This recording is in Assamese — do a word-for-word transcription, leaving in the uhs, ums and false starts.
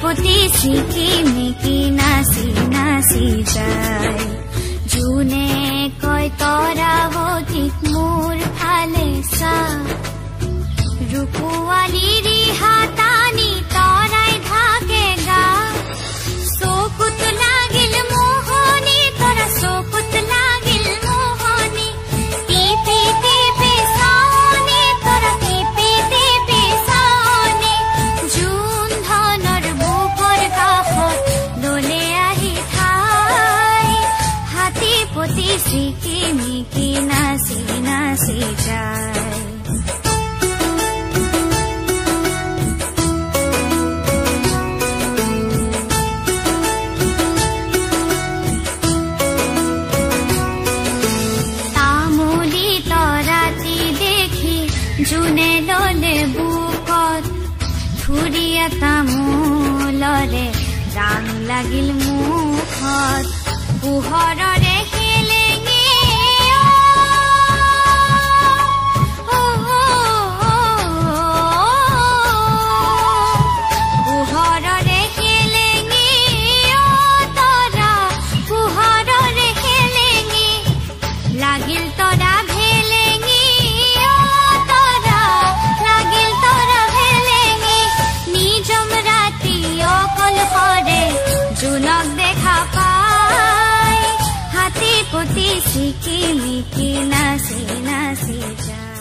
পতি ছিকিমিকি নাচি নাচি যায় জোনে কয় তৰাৱতীক মোৰ ফালে চা ৰূপৱালী ৰিহা টানি তৰাই থাকে গা চকুত লাগিল মোহনী তৰা চকুত লাগিল মোহনী টিপি টিপি চাওনি তৰা টিপি টিপি চাওনি জোন ধনৰ বুকৰ কাষত দলে আহি ঠাই হাতী পতি ছিকিমিকি নাচি নাচি যায় জোনে ললে বুকত ধুৰিয়া তামোলৰে ৰাং লাগিল মুখত পোহৰৰে খেলেঙি পোহৰৰে খেলেঙি তৰা পোহৰৰে খেলেঙি লাগিল তৰা জোনক দেখা পাই হাতী পতি ছিকিমিকি নাচি নাচি যায়।